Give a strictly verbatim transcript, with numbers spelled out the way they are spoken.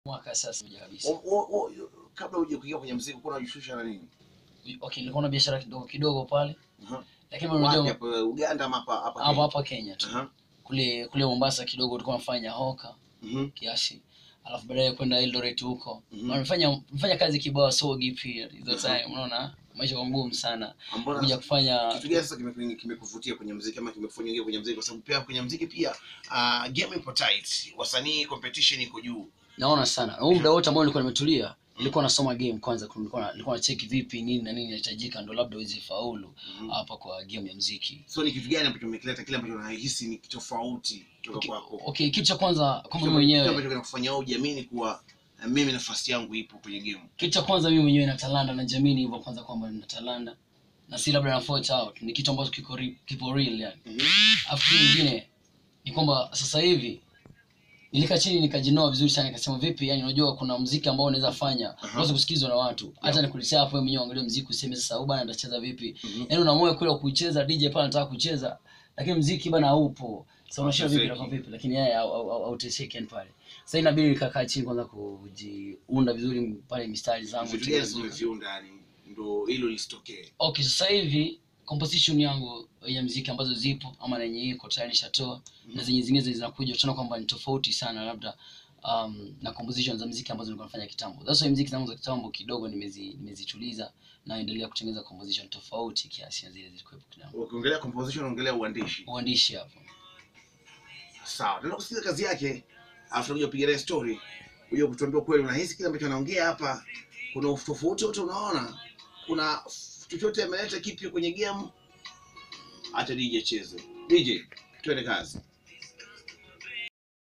Mwaka sasa moja kabisa. O, o, o, kabla uje kuingia kwenye muziki uko unajishusha na nini? Okay, nilikuwa na biashara kidogo kidogo pale. Mhm. Uh Lakini -huh. Unajua hapo Uganda ama hapa hapa Kenya? Hapa Kenya tu. Uh -huh. Kule kule Mombasa kidogo tulikuwa tunafanya hoka. Mhm. Mm kiasi. Alafu baadaye kwenda Eldoret huko. Mhm. Mm Nimefanya nimefanya kazi kibao Sogi pia. Hizo time unaona maisha kwa ngumu sana. Kuja kufanya kitu gani sasa kimekuvutia kwenye muziki ama kimekufanya kwenye muziki, kwa sababu pia kwenye muziki pia uh, game ipo tight. Wasanii competition iko juu. Naona sana. Huu muda wote ambao nilikuwa nimetulia, nilikuwa nasoma game kwanza, nilikuwa nilikuwa na check vipi nini na nini inahitajika ndo labda uweze faulu hapa kwa game ya muziki. So ni kitu gani ambacho umekileta, kile ambacho unahisi ni tofauti kutoka okay, kwako? Okay, kitu cha kwanza kama mimi mwenyewe, kitu ambacho kinakufanya wewe ujiamini kuwa mimi nafasi yangu ipo kwenye game. Kitu cha kwanza mimi mwenyewe na talanta na jamini hivyo kwanza kwamba nina talanta na si labda na force out, ni kitu ambacho kiko kipo real yani. Mhm. Afu nyingine ni kwamba sasa hivi nilika chini nikajinoa vizuri sana, nikasema vipi yani, unajua kuna muziki ambao unaweza fanya unaweza kusikizwa na watu. Hata yeah. Nikulisha hapo wewe mwenyewe angalia muziki useme sasa huyu bana atacheza vipi. Mm -hmm. Yaani una moyo kule kucheza, D J pale anataka kucheza lakini muziki bana haupo. Sasa unashia vipi na vipi, lakini yeye hauteseki yani pale. Sasa inabidi nikakaa chini kwanza kujiunda vizuri pale mistari zangu tu. Yes, umeviunda yani ndio hilo lisitokee. Okay, sasa hivi composition yangu ya muziki ambazo zipo ama na yenyewe iko tayari nishatoa. Mm -hmm. Na zenye zingine zinakuja utaona kwamba ni tofauti sana labda um, na composition za muziki ambazo nilikuwa nafanya kitambo. That's why muziki zangu za kitambo kidogo nimezi nimezituliza na endelea kutengeneza composition tofauti kiasi na zile zilikuwepo kitambo. Ukiongelea composition unaongelea uandishi. Uandishi hapo. Sawa, ndio kusikia kazi yake. Alafu tunakuja kupiga story. Uje kutuambia kweli unahisi kile ambacho anaongea hapa kuna tofauti wote, unaona? Kuna chochote ameleta kipi kwenye game? Acha D J cheze. D J, twende kazi.